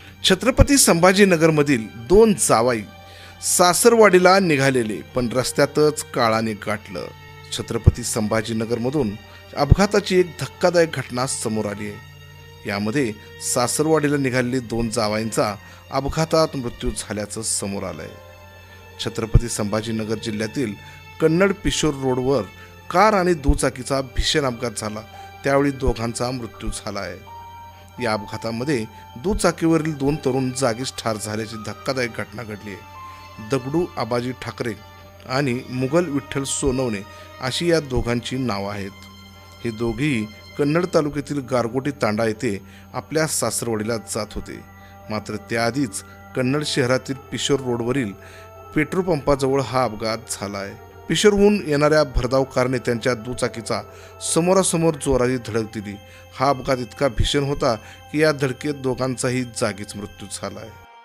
छत्रपती संभाजीनगरमधील दोन जावाई सासरवाडीला निघालेले, पण रस्त्यातच काळाने गाठलं. छत्रपती संभाजीनगरमधून अपघाताची एक धक्कादायक घटना समोर आली आहे. यामध्ये सासरवाडीला निघालेले दोन जावाईंचा अपघातात मृत्यू झाल्याचं समोर आलंय. छत्रपती संभाजीनगर जिल्ह्यातील कन्नड पिशोर रोडवर कार आणि दुचाकीचा भीषण अपघात झाला. त्यावेळी दोघांचा मृत्यू झाला आहे. या अपघातामध्ये दुचाकीवरील दोन तरुण जागीच ठार झाल्याची धक्कादायक घटना घडली आहे. दगडू आबाजी ठाकरे आणि मुघल विठ्ठल सोनवणे अशी या दोघांची नावं आहेत. हे दोघेही कन्नड तालुक्यातील गारगोटी तांडा येथे आपल्या सासरवाडीला जात होते. मात्र त्याआधीच कन्नड शहरातील पिशोर रोडवरील पेट्रोल पंपाजवळ हा अपघात झाला आहे. पिशोरहून येणाऱ्या भरधाव कारने त्यांच्या दुचाकीचा समोरासमोर जोराची धडक दिली. हा अपघात इतका भीषण होता की या धडकेत दोघांचाही जागीच मृत्यू झाला आहे.